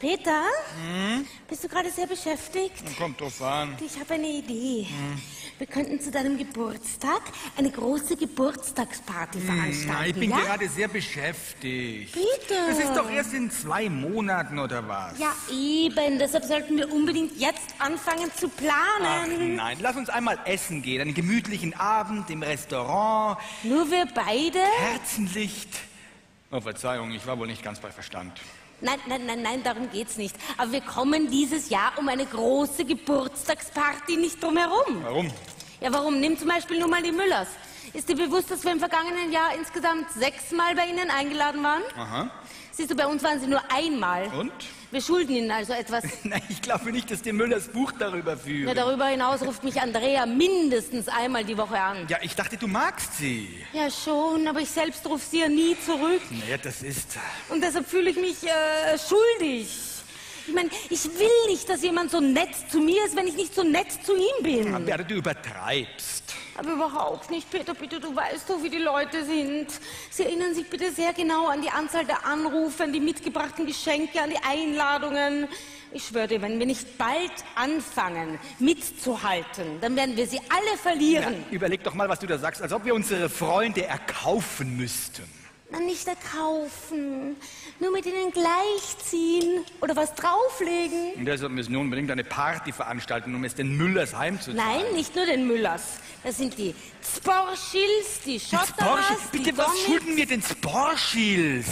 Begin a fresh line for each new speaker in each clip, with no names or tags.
Peter, bist du gerade sehr beschäftigt?
Kommt drauf an.
Ich habe eine Idee. Wir könnten zu deinem Geburtstag eine große Geburtstagsparty veranstalten.
Nein, ich bin
ja?
gerade sehr beschäftigt.
Peter!
Das ist doch erst in 2 Monaten, oder was?
Ja, eben. Deshalb sollten wir unbedingt jetzt anfangen zu
Ach
planen.
nein, lass uns einmal essen gehen. Einen gemütlichen Abend im Restaurant.
Nur wir beide?
Kerzenlicht. Oh, Verzeihung, ich war wohl nicht ganz bei Verstand.
Nein, darum geht's nicht. Aber wir kommen dieses Jahr um eine große Geburtstagsparty nicht drum herum.
Warum?
Ja, warum? Nimm zum Beispiel nur mal die Müllers. Ist dir bewusst, dass wir im vergangenen Jahr insgesamt 6 Mal bei Ihnen eingeladen waren?
Aha.
Siehst du, bei uns waren sie nur einmal.
Und?
Wir schulden Ihnen also etwas.
Nein, ich glaube nicht, dass die Müllers Buch darüber führen.
Ja, darüber hinaus ruft mich Andrea mindestens einmal die Woche an.
Ja, ich dachte, du magst sie.
Ja, schon, aber ich selbst rufe sie ja nie zurück.
Naja, das ist...
Und deshalb fühle ich mich schuldig. Ich meine, ich will nicht, dass jemand so nett zu mir ist, wenn ich nicht so nett zu ihm bin.
Aber du übertreibst.
Aber überhaupt nicht, Peter, bitte, du weißt doch, wie die Leute sind. Sie erinnern sich bitte sehr genau an die Anzahl der Anrufe, an die mitgebrachten Geschenke, an die Einladungen. Ich schwöre dir, wenn wir nicht bald anfangen, mitzuhalten, dann werden wir sie alle verlieren.
Ja, überleg doch mal, was du da sagst, als ob wir unsere Freunde erkaufen müssten.
Na, nicht erkaufen, nur mit ihnen gleichziehen oder was drauflegen.
Und deshalb müssen wir unbedingt eine Party veranstalten, um es den Müllers heimzuzahlen.
Nein, nicht nur den Müllers. Das sind die Sporschils, die Schotteras,
Bitte, was schulden wir den Sporschils?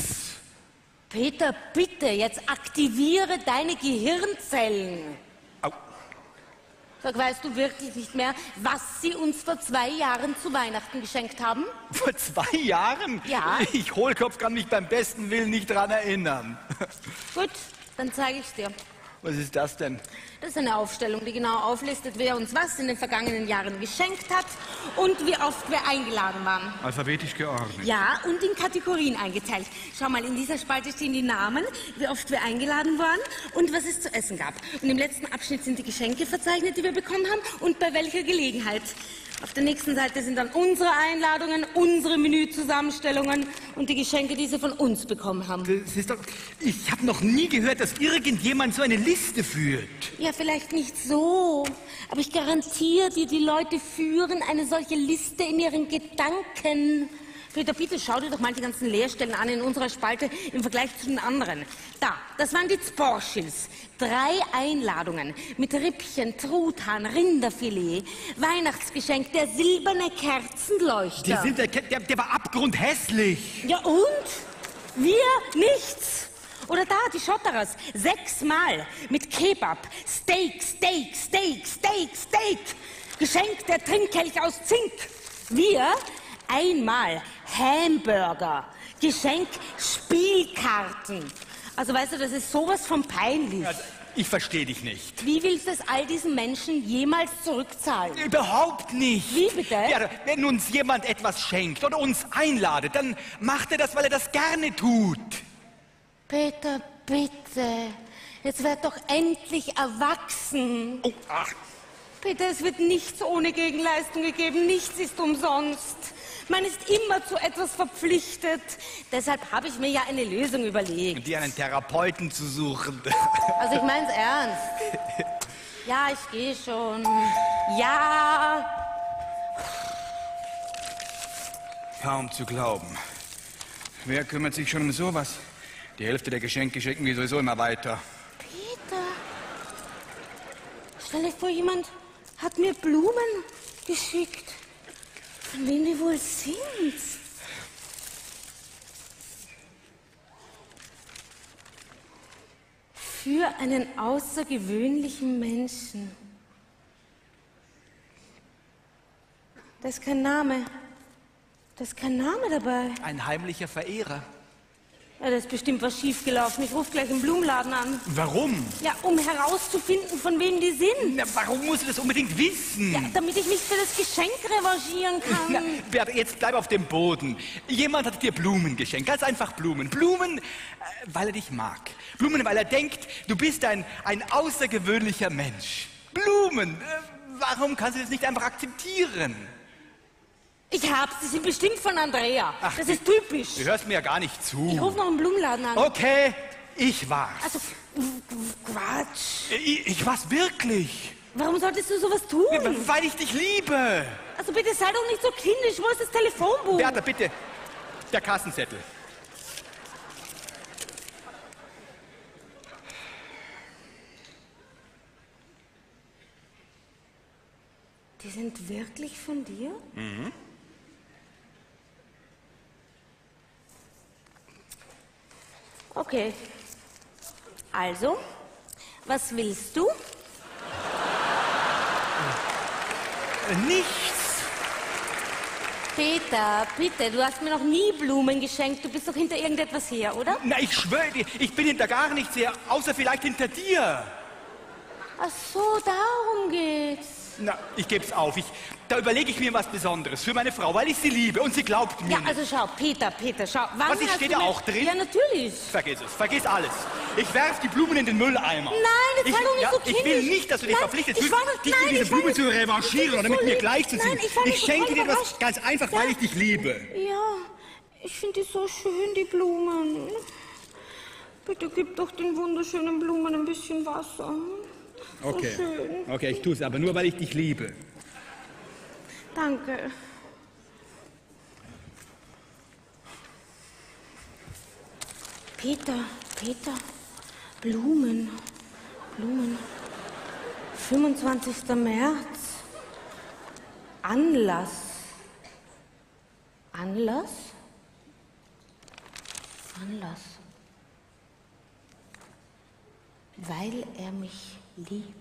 Peter, bitte, jetzt aktiviere deine Gehirnzellen.
Au.
Sag, weißt du wirklich nicht mehr, was sie uns vor 2 Jahren zu Weihnachten geschenkt haben?
Vor 2 Jahren?
Ja.
Ich Hohlkopf kann mich beim besten Willen nicht dran erinnern.
Gut, dann zeige ich's dir.
Was ist das denn?
Das ist eine Aufstellung, die genau auflistet, wer uns was in den vergangenen Jahren geschenkt hat und wie oft wir eingeladen waren.
Alphabetisch geordnet.
Ja, und in Kategorien eingeteilt. Schau mal, in dieser Spalte stehen die Namen, wie oft wir eingeladen waren und was es zu essen gab. Und im letzten Abschnitt sind die Geschenke verzeichnet, die wir bekommen haben und bei welcher Gelegenheit. Auf der nächsten Seite sind dann unsere Einladungen, unsere Menüzusammenstellungen und die Geschenke, die sie von uns bekommen haben.
Das ist doch, ich habe noch nie gehört, dass irgendjemand so eine Liste führt.
Ja, vielleicht nicht so, aber ich garantiere dir, die Leute führen eine solche Liste in ihren Gedanken. Peter, bitte schau dir doch mal die ganzen Leerstellen an in unserer Spalte im Vergleich zu den anderen. Da, das waren die Sporschils. 3 Einladungen mit Rippchen, Truthahn, Rinderfilet, Weihnachtsgeschenk, der silberne Kerzenleuchter.
Der war abgrundhässlich.
Ja und? Wir nichts. Oder da, die Schotteras. 6 Mal mit Kebab, Steak. Geschenk der Trinkkelch aus Zink. Wir einmal Hamburger. Geschenk Spielkarten. Also weißt du, das ist sowas von peinlich.
Also, ich verstehe dich nicht.
Wie willst du es all diesen Menschen jemals zurückzahlen?
Überhaupt nicht.
Wie bitte?
Ja, wenn uns jemand etwas schenkt oder uns einladet, dann macht er das, weil er das gerne tut.
Peter, bitte. Jetzt werd doch endlich erwachsen.
Oh, ach.
Peter, es wird nichts ohne Gegenleistung gegeben. Nichts ist umsonst. Man ist immer zu etwas verpflichtet. Deshalb habe ich mir ja eine Lösung überlegt.
Dir einen Therapeuten zu suchen.
Also ich mein's ernst. Ja, ich gehe schon. Ja.
Kaum zu glauben. Wer kümmert sich schon um sowas? Die Hälfte der Geschenke schicken wir sowieso immer weiter.
Peter. Stell dir vor, jemand hat mir Blumen geschickt. Von wem die wohl sind? Für einen außergewöhnlichen Menschen. Da ist kein Name. Da ist kein Name dabei.
Ein heimlicher Verehrer.
Ja, da ist bestimmt was schiefgelaufen. Ich rufe gleich im Blumenladen an.
Warum?
Ja, um herauszufinden, von wem die sind.
Na, warum musst du das unbedingt wissen?
Ja, damit ich mich für das Geschenk revanchieren kann.
Na, Bert, jetzt bleib auf dem Boden. Jemand hat dir Blumen geschenkt, ganz einfach Blumen. Blumen, weil er dich mag. Blumen, weil er denkt, du bist ein außergewöhnlicher Mensch. Blumen, warum kannst du das nicht einfach akzeptieren?
Ich hab's, die sind bestimmt von Andrea.
Ach,
das ist typisch.
Du hörst mir ja gar nicht zu.
Ich rufe noch im Blumenladen an.
Okay, Ich war's.
Also, Quatsch.
Ich war's wirklich.
Warum solltest du sowas tun?
Weil ich dich liebe.
Also bitte sei doch nicht so kindisch. Wo ist das Telefonbuch?
Bertha, bitte. Der Kassenzettel.
Die sind wirklich von dir? Mhm. Okay. Also, was willst du?
Nichts.
Peter, bitte, du hast mir noch nie Blumen geschenkt. Du bist doch hinter irgendetwas her, oder?
Na, ich schwöre dir, ich bin hinter gar nichts her, außer vielleicht hinter dir.
Ach so, darum geht's.
Na, ich geb's auf. Da überlege ich mir was Besonderes für meine Frau, weil ich sie liebe und sie glaubt mir.
Ja,
nicht.
also schau, Peter, schau. Wann
Was, ich stehe da auch drin?
Ja, natürlich.
Vergiss es, vergiss alles. Ich werf die Blumen in den Mülleimer.
Nein, jetzt sei doch nicht so
Ich will
kindisch.
nicht, dass du dich
Nein,
verpflichtet
ich
fühlst,
war nicht-
dich
nein,
für diese
ich war
Blumen
nicht-
zu revanchieren oder mit
so
mir
lieb.
gleichzuziehen.
Nein, ich war
Ich
nicht
schenke
voll
dir was
überrascht.
ganz einfach, weil ich dich liebe.
Ja, ich finde die so schön, die Blumen. Bitte gib doch den wunderschönen Blumen ein bisschen Wasser.
Okay.
So schön.
Okay, ich tue es aber nur, weil ich dich liebe.
Danke. Peter, Blumen. 25. März. Anlass. Weil er mich liebt.